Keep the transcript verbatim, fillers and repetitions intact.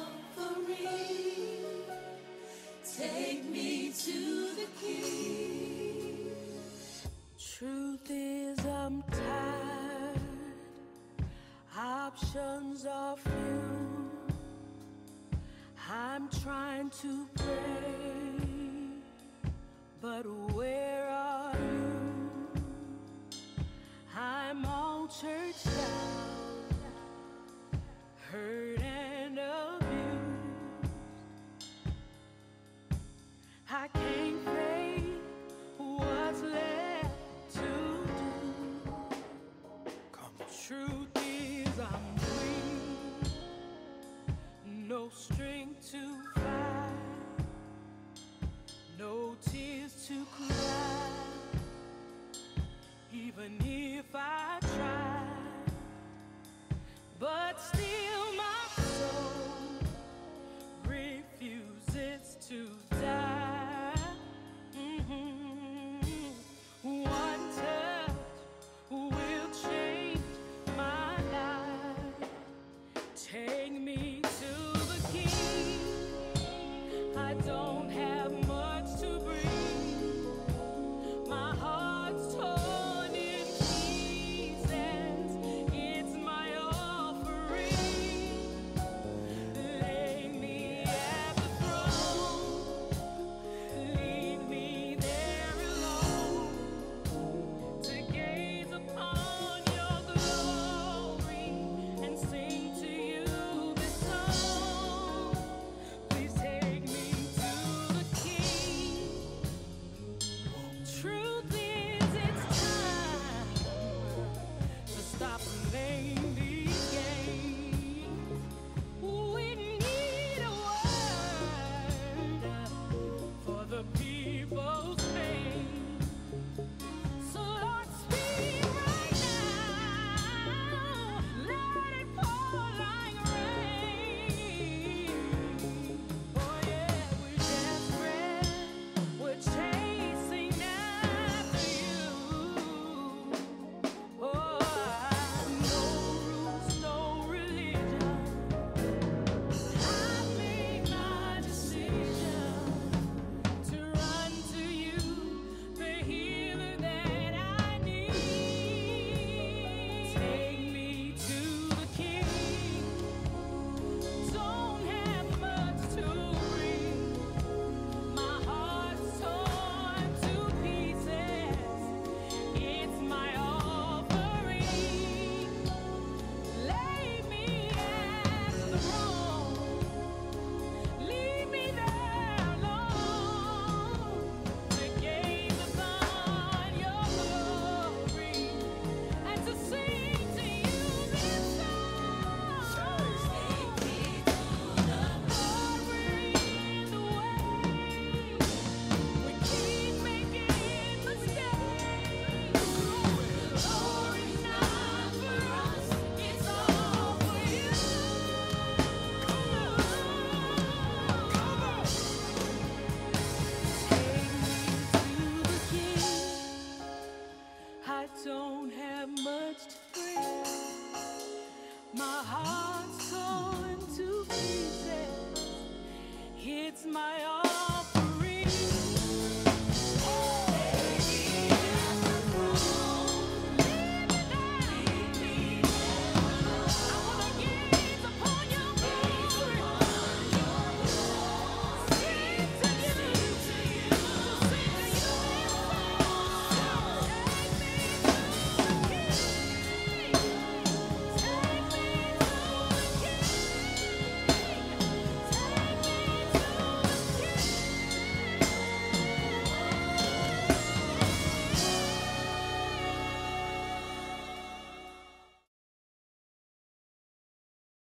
Calvary. Take me to the King. Truth is, I'm tired. Options are few. I'm trying to pray, but where are you? I'm all churched out, hurt and abused. I can't face what's left to do. Come on. Truth is, I'm weak, no strength to fight, no tears to cry. Even if I try, but still